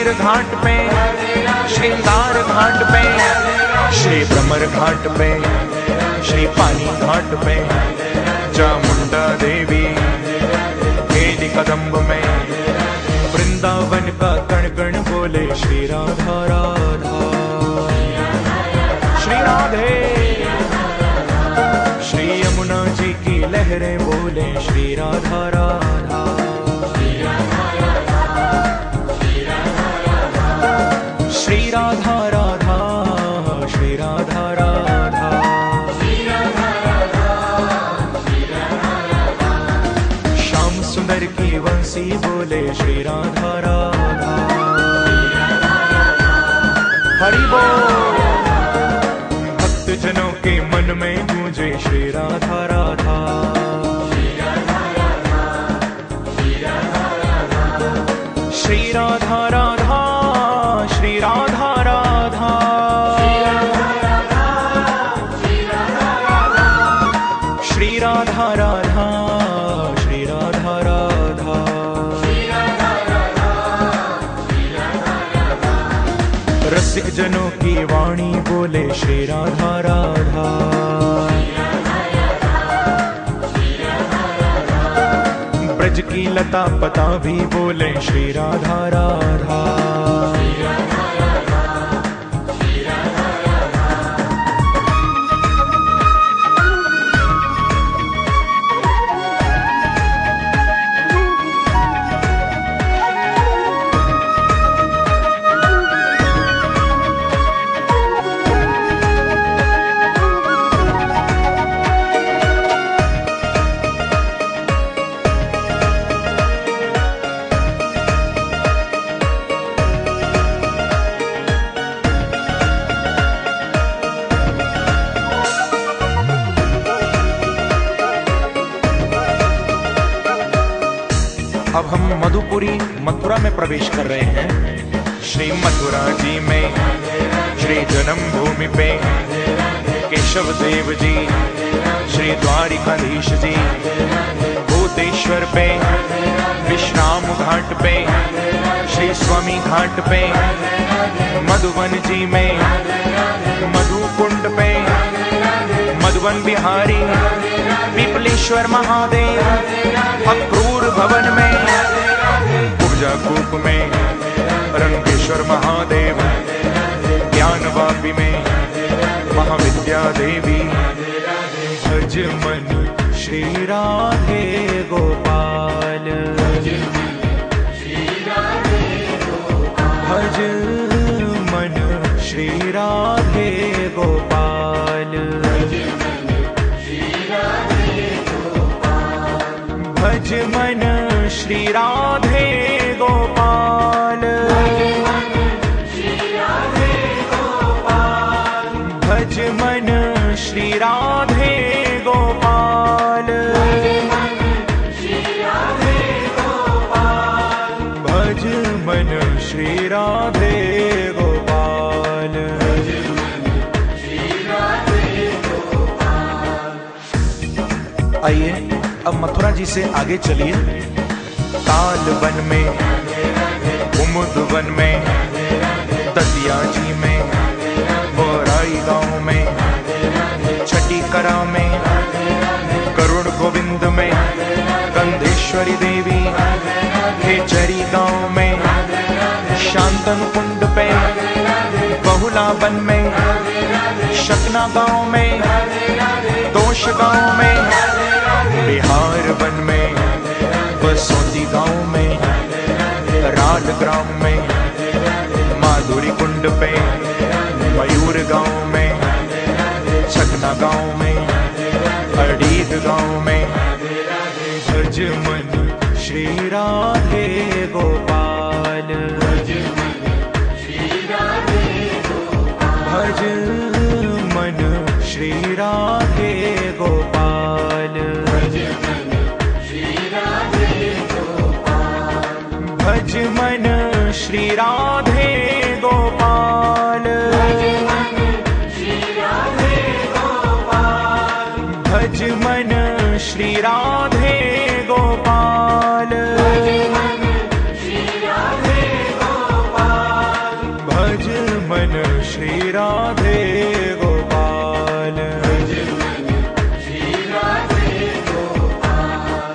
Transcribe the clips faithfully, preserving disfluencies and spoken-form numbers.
कबीर घाट पे, श्रृंगार घाट पे, श्री भ्रमर घाट पे, श्री पानी घाट पे, चामुंडा देवी खेली कदम्ब में, वृंदावन का कण कण बोले श्री राधा राधा, श्री राधे। श्री यमुना जी की लहरें बोले श्री राधा राधा, श्री राधा राधा, श्री राधा राधा, श्याम सुंदर की वंशी बोले श्री राधा राधा, हरि बोल। भक्त जनों के मन में गूंजे श्री राधा राधा, श्री राधा राधा, श्री राधा राधा, श्री राधा राधा, श्री राधा राधा, रसिक जनों की वाणी बोले श्री राधा राधा, ब्रज की लता पता भी बोले श्री राधा राधा, अब हम मधुपुरी मथुरा में प्रवेश कर रहे हैं। श्री मथुरा जी में श्री जन्म भूमि पे केशव देव जी, श्री द्वारिकाधीश जी, भूतेश्वर पे, विश्राम घाट पे, श्री स्वामी घाट पे, मधुवन जी में, मधुकुंड पे, मधुवन बिहारी, पीपलेश्वर महादेव, अक्रूर भवन में, ऊर्जा कूप में, रंगेश्वर महादेव, ज्ञान वापी में, महाविद्या देवी। भज मन श्री राधे गोपाल, भज मन श्री राधे गोपाल, भज मन श्री राधे गोपाल, भज मन श्री राधे गोपाल, भज मन श्री राधे गोपाल। आइए अब मथुरा जी से आगे चलिए। ताल वन में, कुमुद वन में, दतिया जी में, बोराई गांव में, छठी करा में, करुण गोविंद में, गंधेश्वरी देवी, खेचरी गांव में, शांतन कुंड पे, बहुला वन में, शकना गांव में, दोष गांव में, बिहार वन में, बसोती गांव में, राल ग्राम में, माधुरी कुंड पे, मयूर गांव में, छकना गांव में, अड़ीग गांव में। भज मन श्री राधे गोपाल, भज मन श्री राधे गोपाल, भज मन श्री राधे गोपाल, भज मन श्री राधे गोपाल, राधे गोपाल। श्री राधे गोपाल।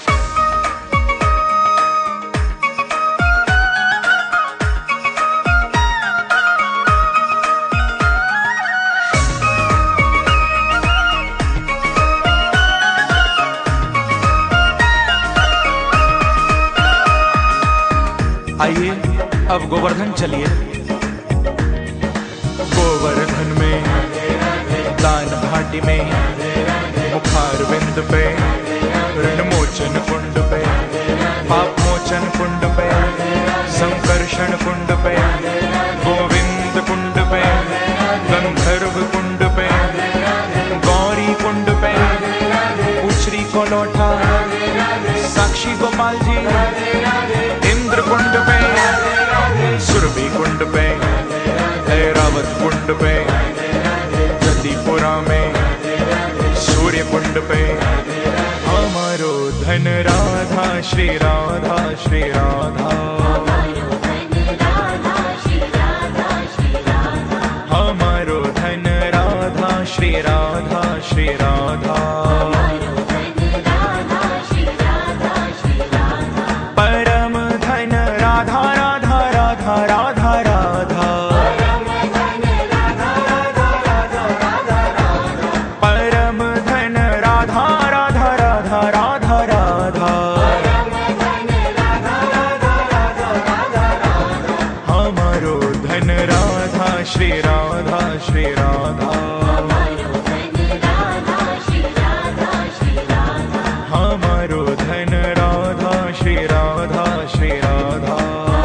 आइए अब गोवर्धन चलिए। गोवर्धन में दान घाटी में मुखार बिंद पे ऋण मोचन कुंड पे पाप मोचन कुंड पे संकर्षण कुंड पे गोविंद कुंड पे गंधर्व कुंड पे गौरी कुंड पे उचरी को लौटा साक्षी गोपाल जी इंद्र कुंड पे सुरभि कुंड पे ऐरावत कुंड पे जदीपुरा में सूर्य कुंड पे हमारो धन राधा श्री राधा श्री राधा हमारो धन राधा श्री राधा श्री राधा परम धन राधा राधा राधा राधा राधा परम धन राधा राधा राधा राधा राधा हमारो धन राधा श्री राधा श्री राधा हमारो धन राधा श्री राधा श्री राधा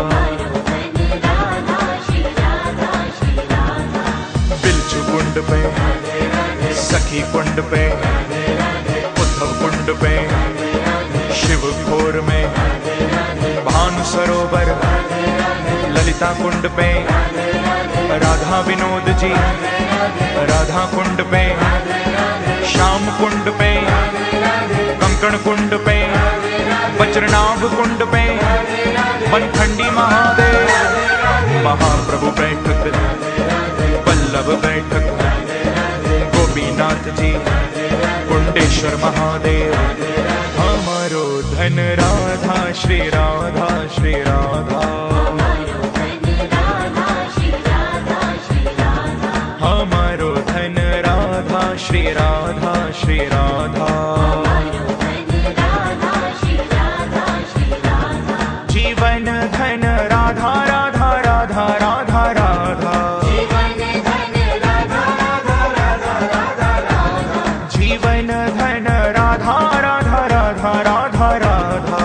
बिलचू कुंड पे सखी कुंड पे उद्धव कुंड पे शिव खोर में भानु सरोवर ललिता कुंड पे राधा विनोद जी राधा कुंड पे श्याम कुंड पे कंकण कुंड पे वज्रनाभ कुंड पे बनखंडी महादेव महाप्रभु बैठक वल्लभ बैठक गोपीनाथ जी कुंडेश्वर महादेव हमारो धन राधा श्री राधा श्री राधा हमारो धन राधा श्री राधा श्री राधा जीवन धन राधा राधा राधा राधा राधा जीवन धन राधा राधा राधा राधा राधा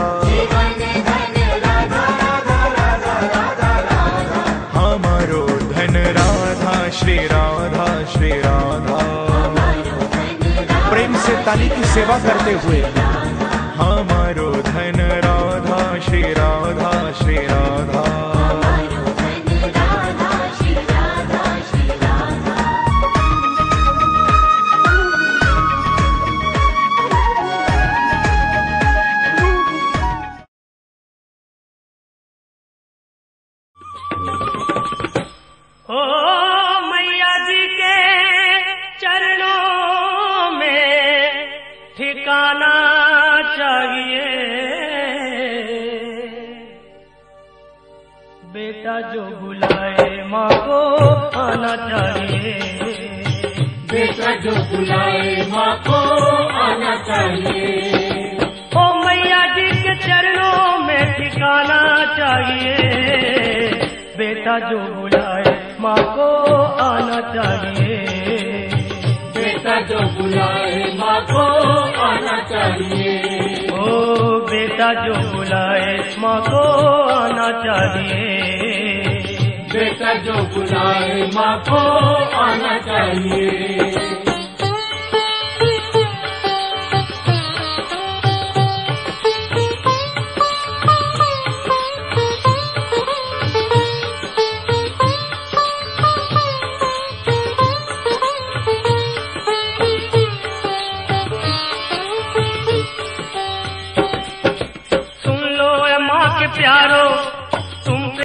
हमारो धन राधा श्री राधा श्री राधा प्रेम से ताली की सेवा करते हुए हमारो धन राधा श्री राधा श्री राधा ओ मैया जी के चरणों में ठिकाना चाहिए, बेटा जो बुलाए माँ को आना चाहिए, बेटा जो बुलाए माँ को आना चाहिए। ओ मैया जी के चरणों में ठिकाना चाहिए, बेटा जो बुलाए माँ को आना चाहिए, बेटा जो बुलाए माँ को आना चाहिए। ओ बेटा जो बुलाए माँ को आना चाहिए, बेटा जो बुलाए माँ को आना चाहिए।